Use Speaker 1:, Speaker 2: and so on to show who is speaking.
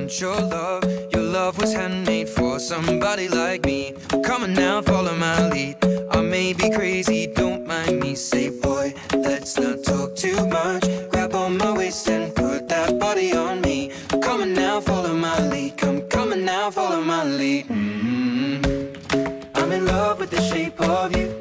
Speaker 1: want your love. Your love was handmade for somebody like me. Come on now, follow my lead. I may be crazy, don't mind me. Say boy, let's not talk too much. Grab on my waist and put that body on me. Come on now, follow my lead. Come on now, follow my lead. I'm in love with the shape of you.